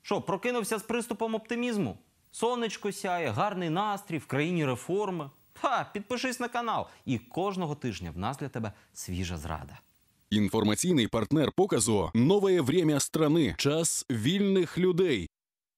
Що, прокинувся з приступом оптимізму? Сонечко сяє, гарний настрій, в країні реформи. Підпишись на канал. І кожного тижня в нас для тебе свіжа зрада. Інформаційний партнер показу «Нове время страни». Час вільних людей.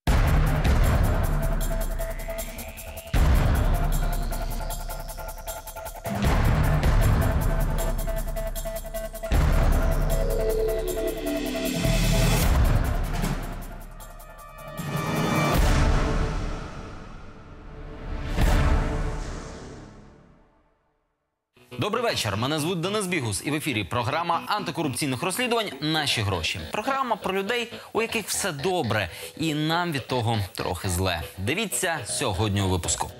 Добрий вечір. Мене звуть Денис Бігус. І в ефірі програма антикорупційних розслідувань «Наші гроші». Програма про людей, у яких все добре. І нам від того трохи зле. Дивіться сьогодні у випуску.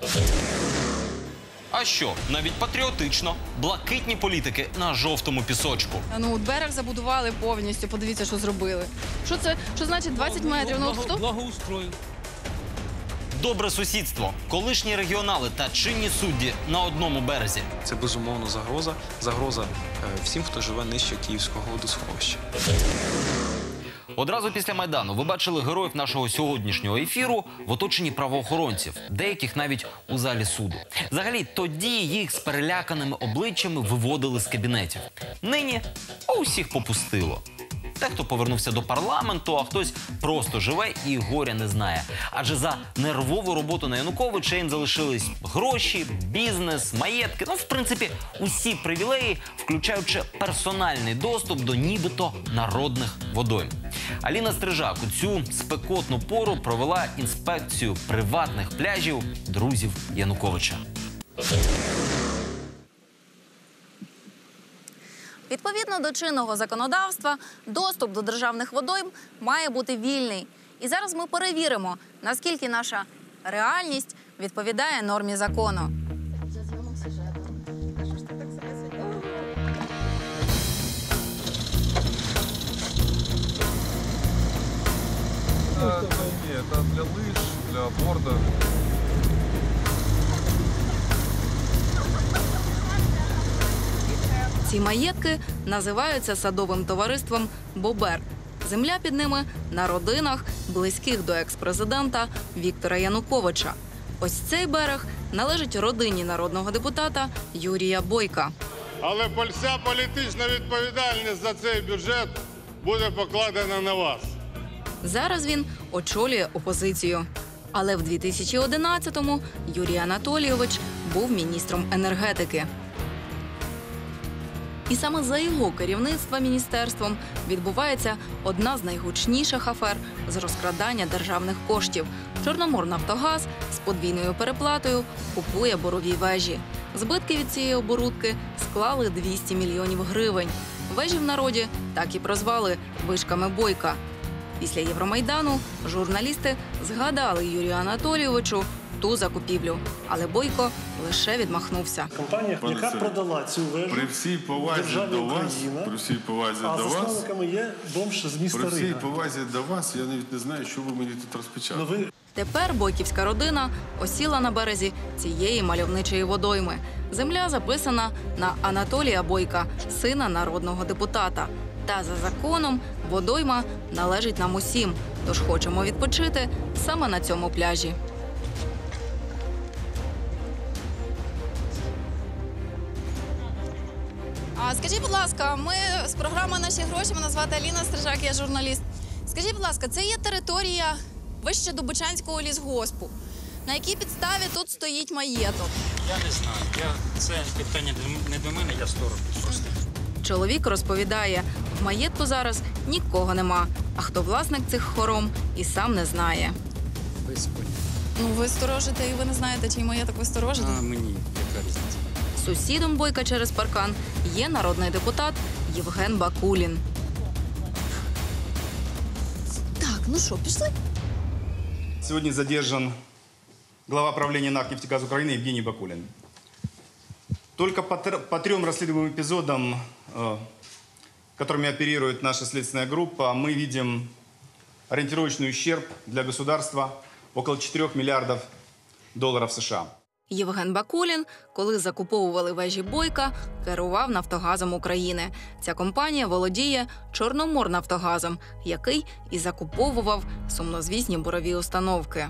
А що? Навіть патріотично. Блакитні політики на жовтому пісочку. Берег забудували повністю. Подивіться, що зробили. Що значить 20 метрів? Благоустрою. Добре сусідство. Колишні регіонали та чинні судді на одному березі. Це безумовно загроза. Загроза всім, хто живе нижче Київського водосховища. Одразу після Майдану ви бачили героїв нашого сьогоднішнього ефіру в оточенні правоохоронців, деяких навіть у залі суду. Взагалі, тоді їх з переляканими обличчями виводили з кабінетів. Нині усіх попустило. Дехто повернувся до парламенту, а хтось просто живе і горя не знає. Адже за нервову роботу на Януковича їм залишились гроші, бізнес, маєтки. В принципі, усі привілеї, включаючи персональний доступ до нібито народних водойм. Аліна Стрижак у цю спекотну пору провела інспекцію приватних пляжів друзів Януковича. Відповідно до чинного законодавства, доступ до державних водойм має бути вільний. І зараз ми перевіримо, наскільки наша реальність відповідає нормі закону. Это для лыж, для борда. Ці маєтки називаються садовим товариством «Бобер». Земля під ними на родинах, близьких до екс-президента Віктора Януковича. Ось цей берег належить родині народного депутата Юрія Бойка. Але вся політична відповідальність за цей бюджет буде покладена на вас. Зараз він очолює опозицію. Але в 2011-му Юрій Анатолійович був міністром енергетики. І саме за його керівництва міністерством відбувається одна з найгучніших афер з розкрадання державних коштів. Чорноморнафтогаз з подвійною переплатою купує бурові вежі. Збитки від цієї оборудки склали 200 мільйонів гривень. Вежі в народі так і прозвали вишками Бойка. Після Євромайдану журналісти згадали Юрію Анатолійовичу ту закупівлю. Але Бойко лише відмахнувся. Компанія, яка продала цю вежу, При всій повазі до вас, а засновниками є бомж з міста Рига. При всій повазі до вас, я навіть не знаю, що ви мені тут розпочали. Тепер бойківська родина осіла на березі цієї мальовничої водойми. Земля записана на Анатолія Бойка, сина народного депутата. Та за законом водойма належить нам усім, тож хочемо відпочити саме на цьому пляжі. Скажіть, будь ласка, ми з програми «Наші гроші», мене звати Аліна Стрижак, я журналіст. Скажіть, будь ласка, це є територія вище Дубочанського лісгоспу. На якій підставі тут стоїть маєток? Я не знаю. Це питання не до мене, я сторож просто. Чоловік розповідає, в маєтку зараз нікого нема, а хто власник цих хором і сам не знає. Ви сторожите і ви не знаєте, чий маєток ви сторожите? А мені яка різниця? Сусідом Бойка через паркан є народний депутат Євген Бакулін. Так, ну що, пішли? Сегодня задержан глава правления НАК «Нефтегаз Украины» Евгений Бакулин. Только по 3 расследуемым эпизодам, которыми оперирует наша следственная группа, мы видим ориентировочный ущерб для государства около $4 миллиардов США. Євген Бакулін, коли закуповували вежі Бойка, керував «Нафтогазом України». Ця компанія володіє «Чорноморнафтогазом», який і закуповував сумнозвісні бурові установки.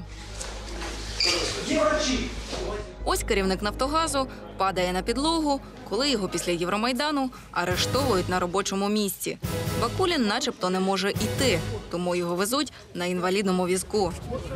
Ось керівник «Нафтогазу» падає на підлогу, коли його після Євромайдану арештовують на робочому місці. Бакулін начебто не може йти, тому його везуть на інвалідному візку.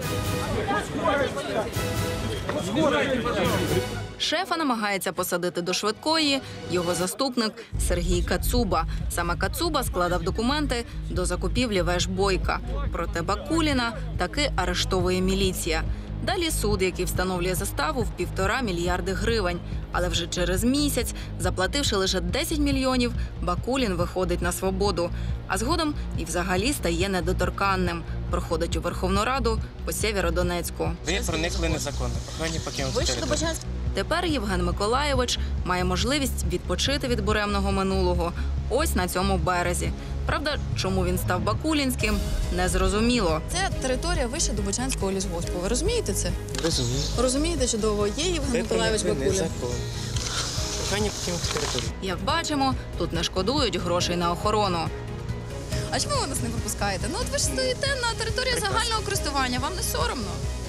Шефа намагається посадити до швидкої його заступник Сергій Кацуба. Саме Кацуба складав документи до закупівлі веж Бойка. Проте Бакуліна таки арештовує міліція. Далі суд, який встановлює заставу в 1,5 мільярди гривень. Але вже через місяць, заплативши лише 10 мільйонів, Бакулін виходить на свободу. А згодом і взагалі стає недоторканним. Проходить у Верховну Раду по Сєвєродонецьку. Ви проникли незаконно, прохання покинути територію. Тепер Євген Миколайович має можливість відпочити від буремного минулого ось на цьому березі. Правда, чому він став бакулінським, незрозуміло. Це територія вище Добочанського лісгоспу. Ви розумієте це? Розумію. Розумієте чудово. Є Євген Миколайович Бакулін. Прохання покинути територію. Як бачимо, тут не шкодують грошей на охорону. А чому ви нас не пропускаєте? Ну от ви ж стоїте на території загального користування, вам не соромно?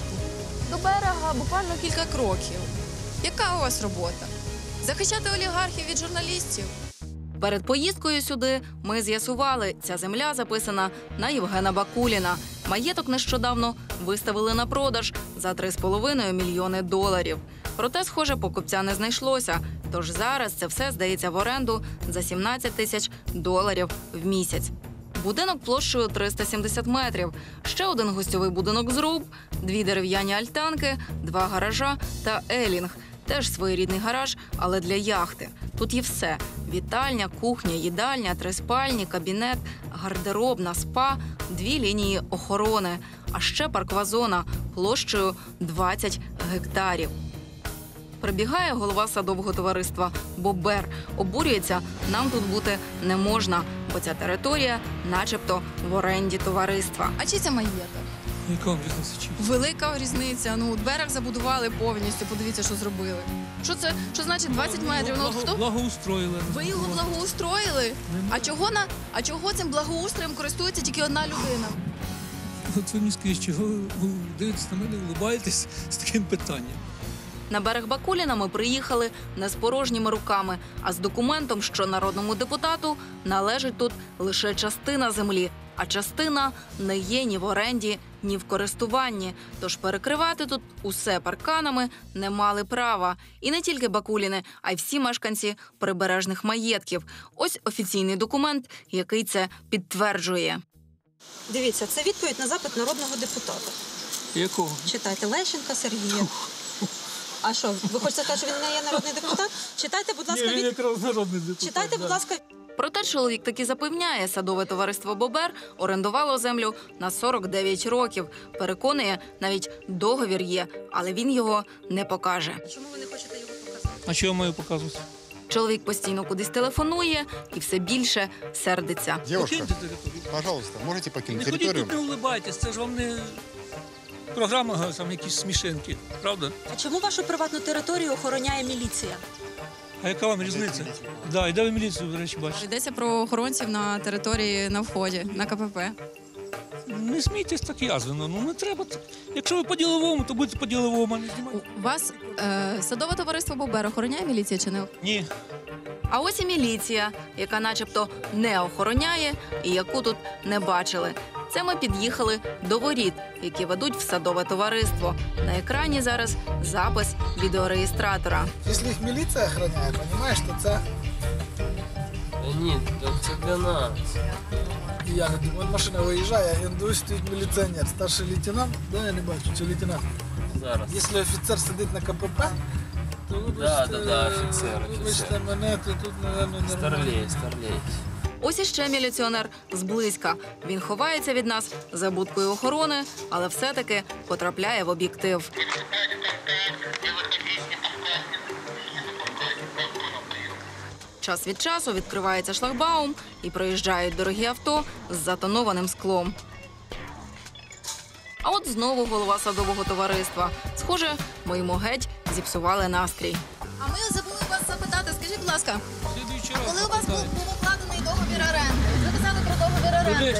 До берега буквально кілька кроків. Яка у вас робота? Захищати олігархів від журналістів? Перед поїздкою сюди ми з'ясували, ця земля записана на Євгена Бакуліна. Маєток нещодавно виставили на продаж за $3,5 мільйони. Проте, схоже, покупця не знайшлося. Тож зараз це все здається в оренду за $17 тисяч в місяць. Будинок площею 370 метрів, ще один гостьовий будинок зруб, 2 дерев'яні альтанки, 2 гаража та елінг. Теж своєрідний гараж, але для яхти. Тут є все – вітальня, кухня, їдальня, 3 спальні, кабінет, гардеробна, спа, 2 лінії охорони, а ще паркова зона площею 20 гектарів. Прибігає голова садового товариства Бобер. Обурюється, нам тут бути не можна, бо ця територія начебто в оренді товариства. А чи це маєток? Яка різниця? Велика різниця. Ну, берег забудували повністю, подивіться, що зробили. Що це? Що значить 20 метрів? Ну, хто? Благоустроїли. Ви його благоустроїли? А чого цим благоустроєм користується тільки одна людина? От ви мені скажіть, чого ви дивитесь на мене, улыбаєтесь з таким питанням? На берег Бакуліна ми приїхали не з порожніми руками, а з документом, що народному депутату належить тут лише частина землі, а частина не є ні в оренді, ні в користуванні. Тож перекривати тут усе парканами не мали права. І не тільки Бакуліни, а й всі мешканці прибережних маєтків. Ось офіційний документ, який це підтверджує. Дивіться, це відповідь на запит народного депутата. Якого? Читайте, Лещенка Сергія. А що, ви хочете сказати, що він не є народний депутат? Читайте, будь ласка, Ні, він якраз народний депутат. Читайте, будь ласка. Проте чоловік таки запевняє, садове товариство «Бобер» орендувало землю на 49 років. Переконує, навіть договір є, але він його не покаже. Чому ви не хочете його показати? А чого я маю показувати? Чоловік постійно кудись телефонує і все більше сердиться. Покиньте територію. Пожалуйста, можете покинути Не ходіть тут, не улибайтесь, це ж вам не програма, там якісь смішинки, правда? А чому вашу приватну територію охороняє міліція? А яка вам різниця? Да, і де ви міліцію, до речі, бачите? Йдеться про охоронців на території на вході, на КПП. Не смійтесь так язвено, ну не треба так. Якщо ви по-діловому, то будьте по-діловому, а не знімайте. У вас садове товариство «Бобер» охороняє міліція чи не? Ні. А ось і міліція, яка начебто не охороняє і яку тут не бачили. Це ми під'їхали до воріт, які ведуть в садове товариство. На екрані зараз запис відеореєстратора. Якщо їх міліція охороняє, розумієш, то це... Ні, це для нас. Як, от машина виїжджає, а індусь стоїть міліціонер, старший лейтенант, да, я не бачу, чи лейтенант. Зараз. Якщо офіцер сидить на КПП, то офіцер. мене, то тут, мабуть, Старлей. Ось іще міліціонер зблизька. Він ховається від нас за будкою охорони, але все-таки потрапляє в об'єктив. Час від часу відкривається шлагбаум і проїжджають дорогі авто з затонованим склом. А от знову голова садового товариства. Схоже, ми йому геть зіпсували настрій. А ми забули вас запитати, скажіть, будь ласка, коли у вас був укладений договір оренди? Ви казали про договір оренди.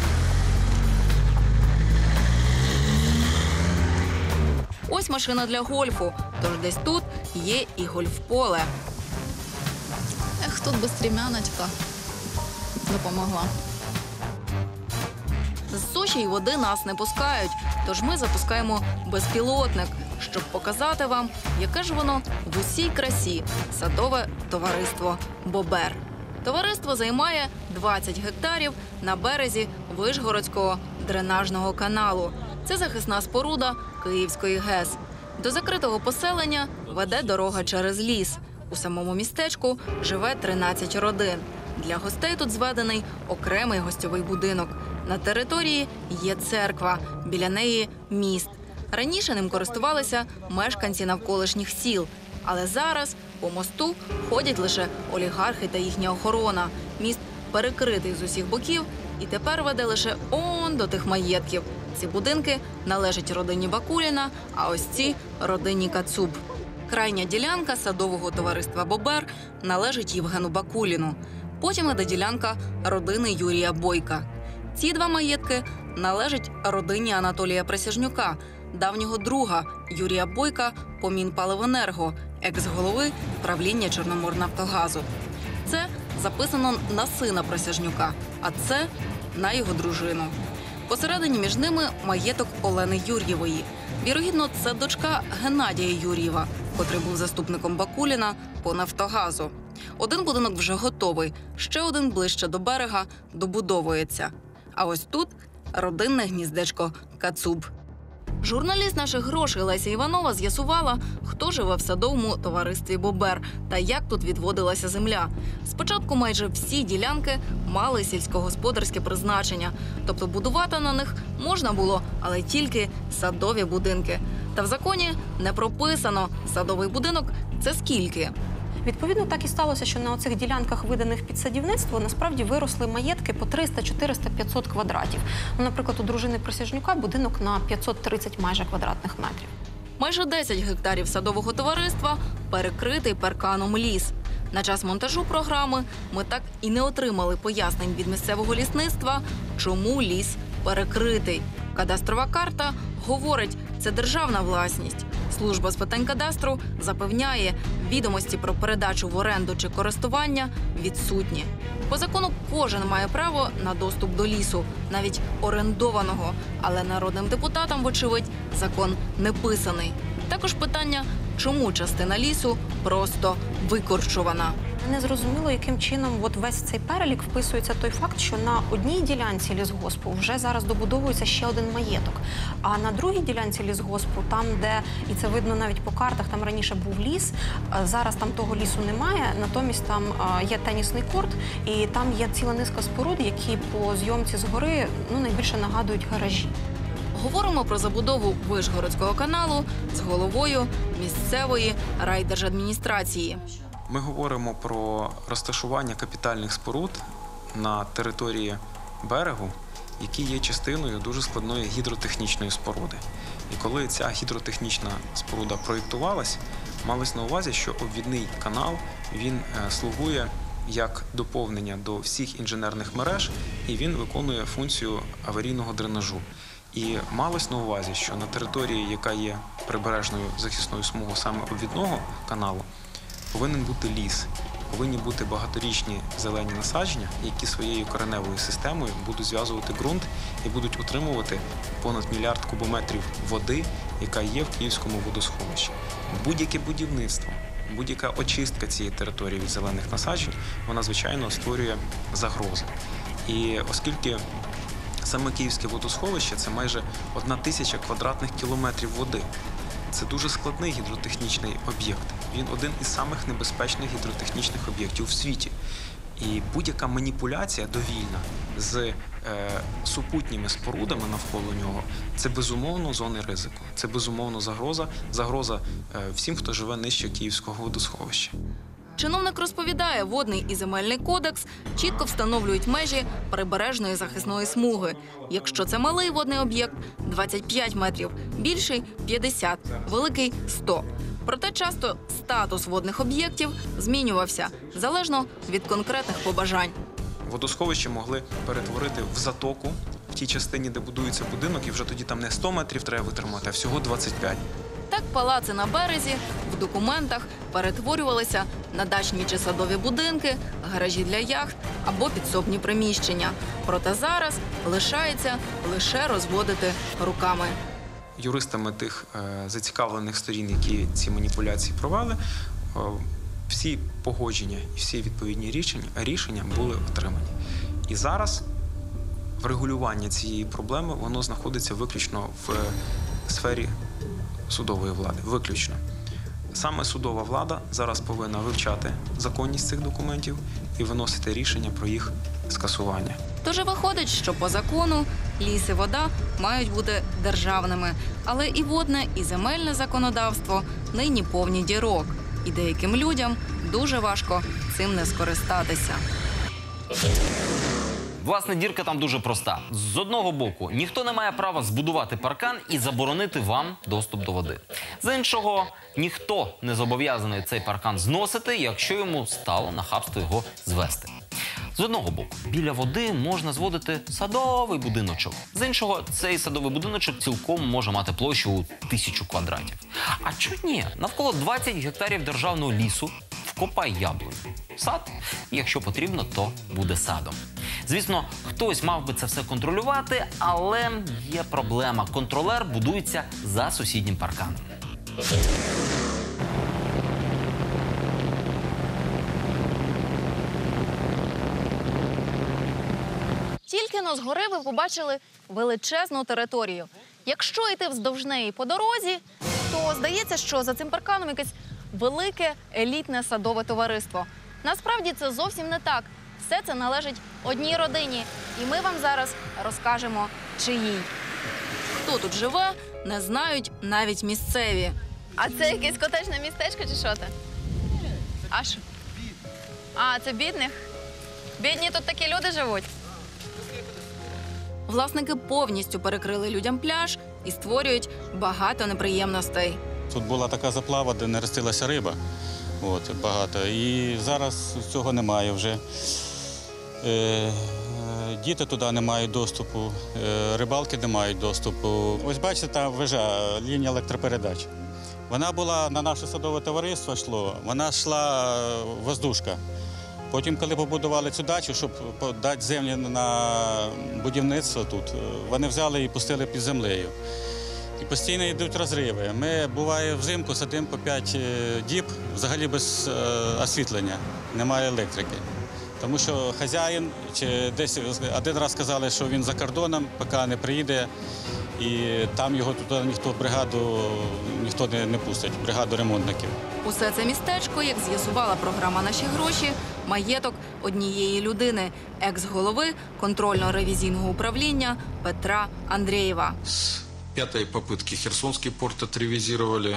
Ось машина для гольфу, тож десь тут є і гольф-поле. Ех, тут би стрімяночка допомогла. З суші й води нас не пускають, тож ми запускаємо безпілотник, щоб показати вам, яке ж воно в усій красі – садове товариство «Бобер». Товариство займає 20 гектарів на березі Вишгородського дренажного каналу. Це захисна споруда Київської ГЕС. До закритого поселення веде дорога через ліс. У самому містечку живе 13 родин. Для гостей тут зведений окремий гостьовий будинок. На території є церква, біля неї міст. Раніше ним користувалися мешканці навколишніх сіл. Але зараз по мосту ходять лише олігархи та їхня охорона. Міст перекритий з усіх боків і тепер веде лише он до тих маєтків. Ці будинки належать родині Бакуліна, а ось ці – родині Кацуб. Крайня ділянка садового товариства «Бобер» належить Євгену Бакуліну. Потім іде ділянка родини Юрія Бойка. Ці два маєтки належать родині Анатолія Присяжнюка, давнього друга Юрія Бойка по Мінпаливенерго, екс-голови правління Чорноморнафтогазу. Це записано на сина Присяжнюка, а це на його дружину. Посередині між ними маєток Олени Юр'євої. Вірогідно, це дочка Геннадія Юр'єва, котрий був заступником Бакуліна по Нафтогазу. Один будинок вже готовий, ще один ближче до берега добудовується. А ось тут родинне гніздечко Кацуб. Журналіст наших грошей Леся Іванова з'ясувала, хто живе в садовому товаристві «Бобер» та як тут відводилася земля. Спочатку майже всі ділянки мали сільськогосподарське призначення. Тобто будувати на них можна було, але тільки садові будинки. Та в законі не прописано, садовий будинок – це скільки. Відповідно, так і сталося, що на оцих ділянках, виданих під садівництво, насправді виросли маєтки по 300, 400, 500 квадратів. Ну, наприклад, у дружини Присяжнюка будинок на 530 майже квадратних метрів. Майже 10 гектарів садового товариства перекритий парканом ліс. На час монтажу програми ми так і не отримали пояснень від місцевого лісництва, чому ліс перекритий. Кадастрова карта говорить, це державна власність. Служба з питань кадастру запевняє, відомості про передачу в оренду чи користування відсутні. По закону кожен має право на доступ до лісу, навіть орендованого. Але народним депутатам, вочевидь, закон не писаний. Також питання, чому частина лісу просто викорчувана. Не зрозуміло, яким чином от весь цей перелік вписується той факт, що на одній ділянці лісгоспу вже зараз добудовується ще один маєток. А на другій ділянці лісгоспу, там, де, і це видно навіть по картах, там раніше був ліс, зараз там того лісу немає, натомість там є тенісний корт, і там є ціла низка споруд, які по зйомці згори найбільше нагадують гаражі. Говоримо про забудову Вишгородського каналу з головою місцевої райдержадміністрації. Ми говоримо про розташування капітальних споруд на території берегу, які є частиною дуже складної гідротехнічної споруди. І коли ця гідротехнічна споруда проєктувалась, малось на увазі, що обвідний канал, він слугує як доповнення до всіх інженерних мереж, і він виконує функцію аварійного дренажу. І малось на увазі, що на території, яка є прибережною захисною смугою саме обвідного каналу, повинен бути ліс, повинні бути багаторічні зелені насадження, які своєю кореневою системою будуть зв'язувати ґрунт і будуть утримувати понад 1 мільярд кубометрів води, яка є в Київському водосховищі. Будь-яке будівництво, будь-яка очистка цієї території від зелених насаджень, вона, звичайно, створює загрози. І оскільки саме Київське водосховище – це майже 1000 квадратних кілометрів води. Це дуже складний гідротехнічний об'єкт. Він один із самих небезпечних гідротехнічних об'єктів у світі. І будь-яка маніпуляція довільна з супутніми спорудами навколо нього – це безумовно зони ризику. Це безумовно загроза всім, хто живе нижче Київського водосховища. Чиновник розповідає, Водний і Земельний кодекс чітко встановлюють межі прибережної захисної смуги. Якщо це малий водний об'єкт – 25 метрів, більший – 50, великий – 100. Проте часто статус водних об'єктів змінювався залежно від конкретних побажань. Водосховище могли перетворити в затоку в тій частині, де будується будинок, і вже тоді там не 100 метрів треба витримати, а всього 25. Так палаци на березі в документах перетворювалися на дачні чи садові будинки, гаражі для яхт або підсобні приміщення. Проте зараз лишається лише розводити руками. Юристами тих зацікавлених сторін, які ці маніпуляції провели, всі погодження і всі відповідні рішення були отримані. І зараз врегулювання цієї проблеми, воно знаходиться виключно в сфері судової влади. Виключно. Саме судова влада зараз повинна вивчати законність цих документів і виносити рішення про їх скасування. Тож і виходить, що по закону ліс і вода мають бути державними. Але і водне, і земельне законодавство нині повні дірок. І деяким людям дуже важко цим не скористатися. Власне, дірка там дуже проста. З одного боку, ніхто не має права збудувати паркан і заборонити вам доступ до води. З іншого, ніхто не зобов'язаний цей паркан зносити, якщо йому стало нахабство його звести. З одного боку, біля води можна зводити садовий будиночок. З іншого, цей садовий будиночок цілком може мати площу у 1000 квадратів. А чому ні? Навколо 20 гектарів державного лісу вкопай яблуню. Сад, якщо потрібно, то буде садом. Звісно, хтось мав би це все контролювати, але є проблема. Контролер будується за сусіднім парканом. Тільки-но згори ви побачили величезну територію. Якщо йти вздовж неї по дорозі, то здається, що за цим парканом якесь велике елітне садове товариство. Насправді це зовсім не так. Все це належить одній родині. І ми вам зараз розкажемо, чиїй. Хто тут живе, не знають навіть місцеві. А це якесь котеджне містечко чи що це? А що? А, це бідних? Бідні тут такі люди живуть? Власники повністю перекрили людям пляж і створюють багато неприємностей. Тут була така заплава, де нерестилася риба. Багато. І зараз цього немає вже. Діти туди не мають доступу, рибалки не мають доступу. Ось бачите, там вежа, лінія електропередач. Вона була на наше садове товариство, вона йшла воздушка. Потім, коли побудували цю дачу, щоб дати землю на будівництво тут, вони взяли і пустили під землею. І постійно йдуть розриви. Ми, буває, взимку сидимо по 5 діб, взагалі без освітлення, немає електрики. Тому що хазяїн, чи десь один раз сказали, що він за кордоном, поки не приїде, і там його туди ніхто не пустить, бригаду ремонтників. Усе це містечко, як з'ясувала програма «Наші гроші», маєток однієї людини, екс-голови контрольно-ревізійного управління Петра Андрєєва. С 5-й попытки Херсонский порт отревизировали.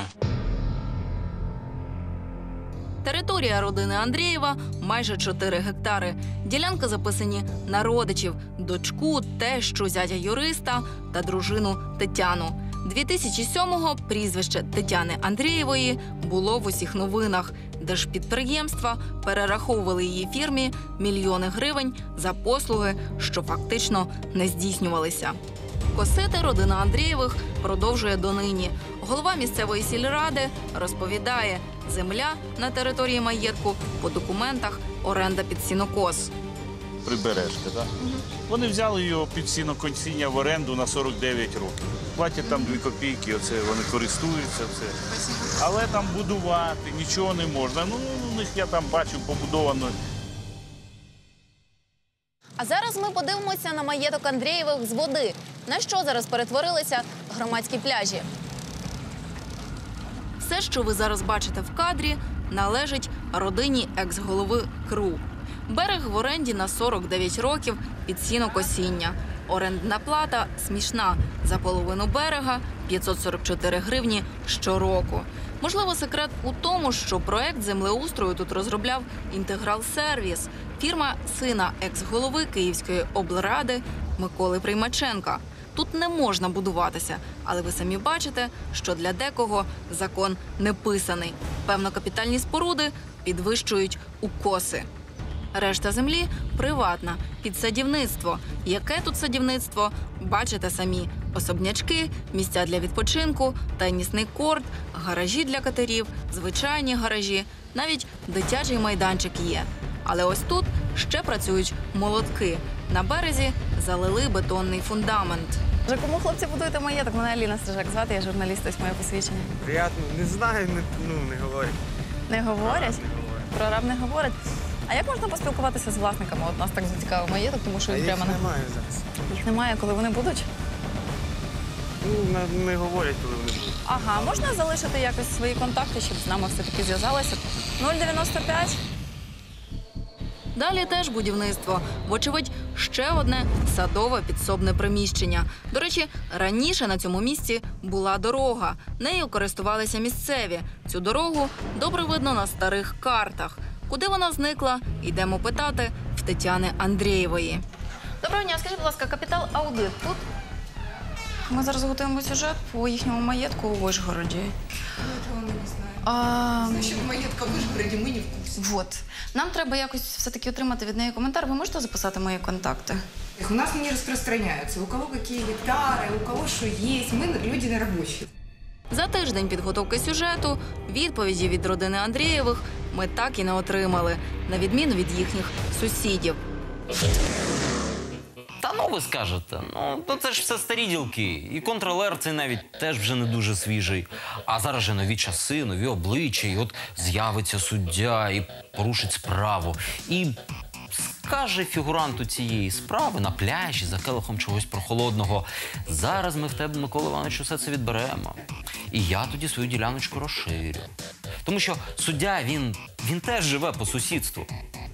Територія родини Андрєєва – майже 4 гектари. Ділянки записані на родичів – дочку, тещу, зятя юриста та дружину Тетяну. 2007-го прізвище Тетяни Андрєєвої було в усіх новинах. Держпідприємства перераховували її фірмі мільйони гривень за послуги, що фактично не здійснювалися. Косити родина Андрєєвих продовжує донині. Голова місцевої сільради розповідає, земля на території маєтку по документах оренда під сінокос. Прибережка, так? Вони взяли його під сінокосіння в оренду на 49 років. Платять там 2 копійки, оце вони користуються все. Але там будувати нічого не можна. У них я там бачив побудовано. А зараз ми подивимося на маєток Андрєєвих з води. На що зараз перетворилися громадські пляжі? Все, що ви зараз бачите в кадрі, належить родині екс-голови КРУ. Берег в оренді на 49 років під сінокосіння. Орендна плата смішна. За половину берега – 544 гривні щороку. Можливо, секрет у тому, що проект землеустрою тут розробляв «Інтеграл Сервіс» – фірма сина екс-голови Київської облради Миколи Приймаченка. тут не можна будуватися. Але ви самі бачите, що для декого закон не писаний. Певно, капітальні споруди підвищують укоси. Решта землі приватна, під садівництво. Яке тут садівництво? Бачите самі. Особнячки, місця для відпочинку, тенісний корт, гаражі для катерів, звичайні гаражі. Навіть дитячий майданчик є. Але ось тут ще працюють молотки. На березі залили бетонний фундамент. Вже кому, хлопці, будуєте маєток? Мене Аліна Стрижак звати, я журналіст, ось моє посвідчення. Приятно. Не знаю, не говорять. Не говорять? Про раб не говорять. А як можна поспілкуватися з власниками? От нас так зацікавив маєток, тому що А їх їх прямо немає зараз. Їх немає, коли вони будуть? Ну, не говорять, коли вони будуть. Ага, можна залишити якось свої контакти, щоб з нами все-таки зв'язалися? 095? Далі теж будівництво. Вочевидь, ще одне садове підсобне приміщення. До речі, раніше на цьому місці була дорога. Нею користувалися місцеві. Цю дорогу добре видно на старих картах. Куди вона зникла, йдемо питати в Тетяни Андрієвої. Доброго дня, скажіть, будь ласка, Капітал Аудит тут? Ми зараз готуємо сюжет по їхньому маєтку у Вишгороді. Этого мы не знаем. Насчет маєтка в Вишгороді ми не в курсі. Вот. Нам треба якось все-таки отримати від неї коментар. Ви можете записати мої контакти? У нас не распространяются. У кого какие гектары, у кого что есть. Мы люди нерабочие. За тиждень підготовки сюжету відповіді від родини Андрієвих ми так і не отримали, на відміну від їхніх сусідів. Та ну ви скажете, ну це ж все старі ділки. І контролер цей навіть теж вже не дуже свіжий. А зараз же нові часи, нові обличчя, і от з'явиться суддя і порушить справу. І скаже фігуранту цієї справи на пляжі за келихом чогось прохолодного: зараз ми в тебе, Микола Іванович, усе це відберемо. І я тоді свою діляночку розширю. Тому що суддя, він теж живе по сусідству.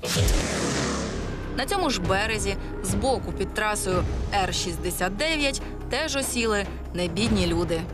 На цьому ж березі, збоку під трасою Р-69, теж осіли небідні люди.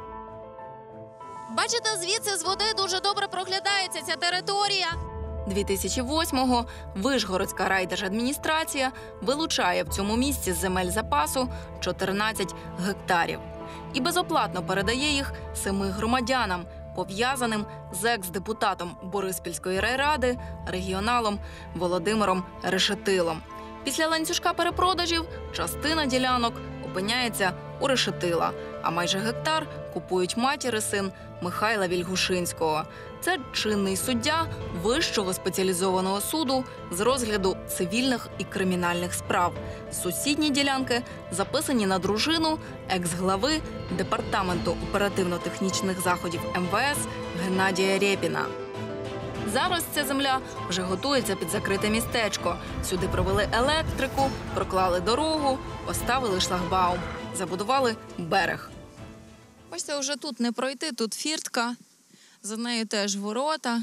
Бачите, звідси з води дуже добре проглядається ця територія. 2008-го Вишгородська райдержадміністрація вилучає в цьому місці з земель запасу 14 гектарів. І безоплатно передає їх 7 громадянам, пов'язаним з екс-депутатом Бориспільської райради, регіоналом Володимиром Решетилом. Після ланцюжка перепродажів частина ділянок опиняється у Решетила, а майже гектар купують матір і син Михайла Вільгушинського. Це чинний суддя Вищого спеціалізованого суду з розгляду цивільних і кримінальних справ. Сусідні ділянки записані на дружину екс-глави Департаменту оперативно-технічних заходів МВС Геннадія Рєпіна. Зараз ця земля вже готується під закрите містечко. Сюди провели електрику, проклали дорогу, поставили шлагбаум, забудували берег. Бачите, вже тут не пройти, тут фіртка, за нею теж ворота.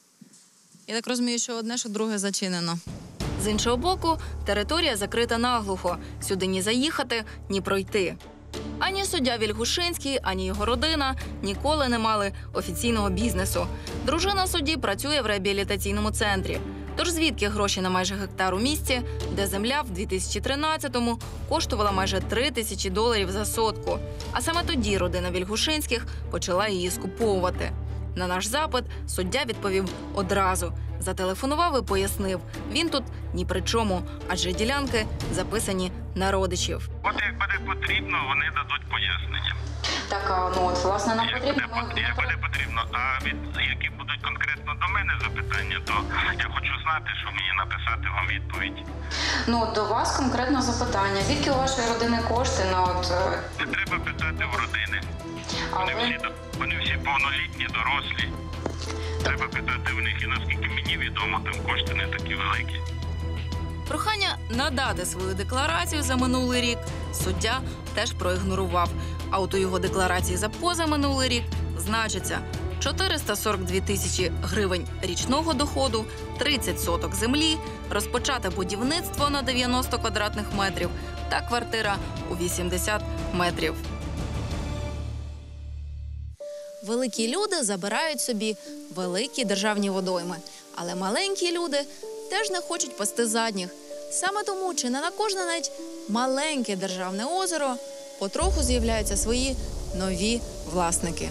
Я так розумію, що одне, що друге зачинено. З іншого боку, територія закрита наглухо. Сюди ні заїхати, ні пройти. Ані суддя Вільгушинський, ані його родина ніколи не мали офіційного бізнесу. Дружина судді працює в реабілітаційному центрі. Тож звідки гроші на майже гектар у місті, де земля в 2013-му коштувала майже $3000 за сотку. А саме тоді родина Вільгушинських почала її скуповувати. На наш запит суддя відповів одразу. Зателефонував і пояснив, він тут ні при чому, адже ділянки записані на родичів. От як буде потрібно, вони дадуть пояснення. Так, власне, нам потрібно... Як буде потрібно, а які будуть конкретно до мене запитання, то я хочу знати, що мені написати вам відповідь. До вас конкретно запитання. Звідки у вашої родини кошти на Не треба питати в родини. Вони всі повнолітні, дорослі. Треба питати в них, і наскільки мені відомо, там кошти не такі великі. Прохання надати свою декларацію за минулий рік суддя теж проігнорував. А от у його декларації за позаминулий рік значиться 442 тисячі гривень річного доходу, 30 соток землі, розпочате будівництво на 90 квадратних метрів та квартира у 80 метрів. Великі люди забирають собі великі державні водойми. Але маленькі люди теж не хочуть пасти задніх. Саме тому чи не на кожне навіть маленьке державне озеро потроху з'являються свої нові власники.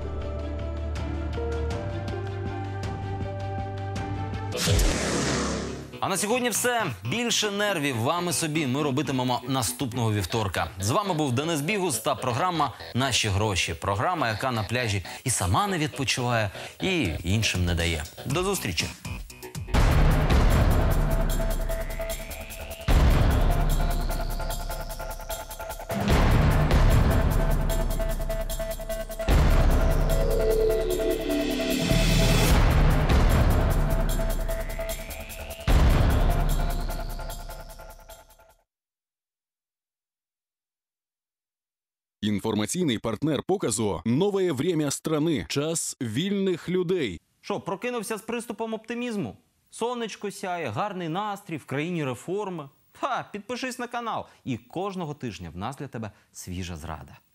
А на сьогодні все. Більше нервів вам і собі ми робитимемо наступного вівторка. З вами був Денис Бігус та програма «Наші гроші». Програма, яка на пляжі і сама не відпочиває, і іншим не дає. До зустрічі! Інформаційний партнер показу «Нове время страны». Час вільних людей. Що, прокинувся з приступом оптимізму? Сонечко сяє, гарний настрій, в країні реформи. Підпишись на канал. І кожного тижня в нас для тебе свіжа зрада.